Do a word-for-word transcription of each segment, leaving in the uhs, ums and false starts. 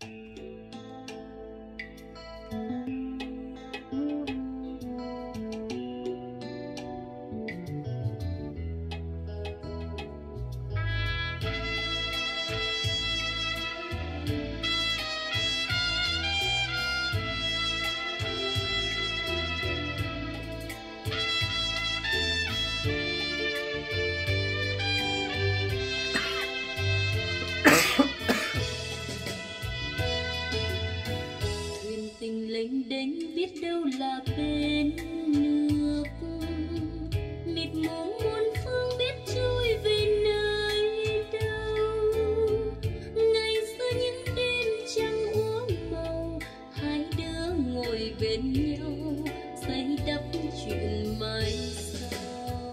lênh đênh biết đâu là bên nước, mịt mù muôn phương biết trôi về nơi đâu. Ngày xưa những đêm trăng úa màu, hai đứa ngồi bên nhau xây đắp chuyện mai sau.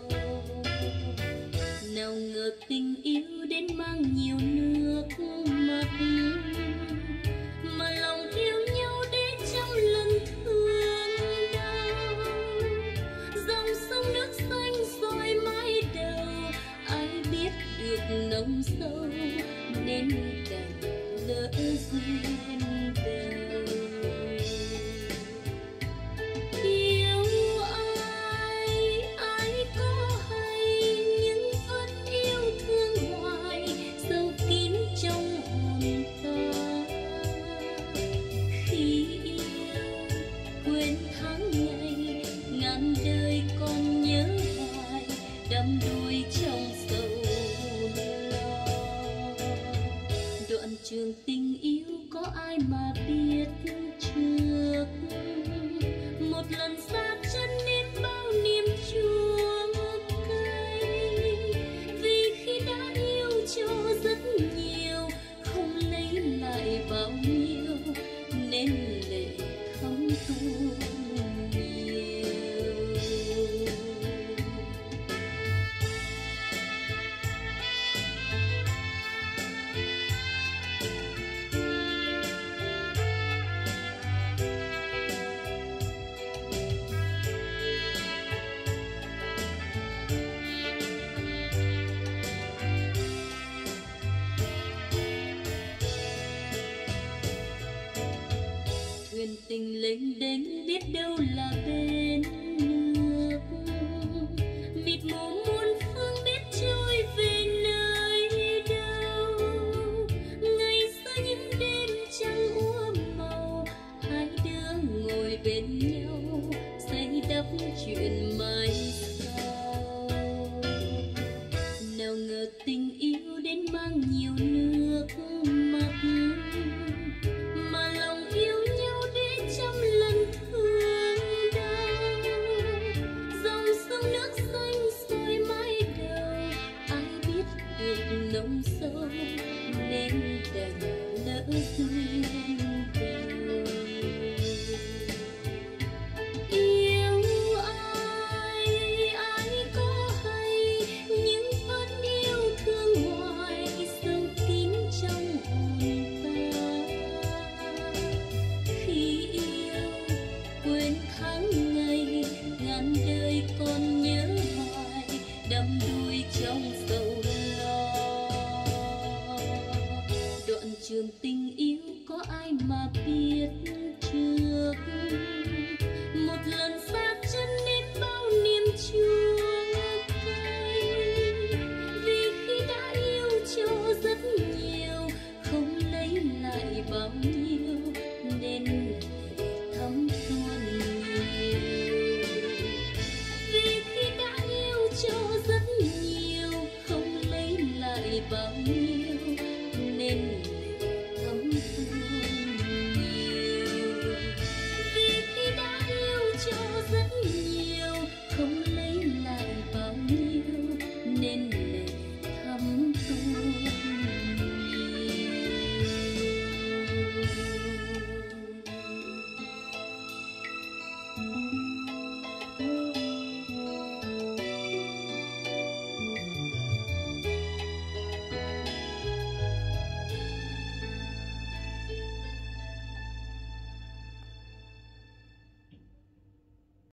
Nào ngờ tình yêu đến mang nhiều nước mắt, mà lòng yêu nhau để trong lần thương đau. Dòng sông nước xanh soi mãi đầu, ai biết được nồng sâu nên đành lỡ duyên đầu. Yêu ai, ai có hay, nhưng vẫn yêu thương hoài, sâu kín trong hồn ta. Khi yêu quên tháng ngày, ngàn đời còn nhớ hoài, đắm đuối trong sầu lo. Đoạn trường tình yêu có ai mà biết trước, một lần xa chân nên bao niềm chua cay. Vì khi đã yêu cho rất nhiều, không lấy lại bao nhiêu nên lệ thấm tuôn nhiều. Thuyền tình lênh đênh biết đâu là bên nước, mịt mù muôn phương biết trôi về nơi đâu. Ngày xưa những đêm trăng úa màu, hai đứa ngồi bên nhau xây đắp chuyện mai sau. Nào ngờ tình yêu đến mang nhiều nước mắt, mà lòng yêu nhau để trăm lần thương đau. Dòng sông nước xanh soi mãi đầu, ai biết được nồng sâu nên đành lỡ duyên đầu. Yêu ai, ai có hay, nhưng vẫn yêu thương hoài, sâu kín trong hồn ta. Khi yêu quên tháng ngày, ngàn đời còn nhớ hoài, đắm đuối trong sầu lo. Đoạn trường tình yêu có ai mà biết trước, một lần xa chân nên bao niềm chua cay. Vì khi đã yêu cho rất nhiều, không lấy lại bao nhiêu nên lệ thấm tuôn nhiều. Vì khi đã yêu cho rất nhiều, không lấy lại bao nhiêu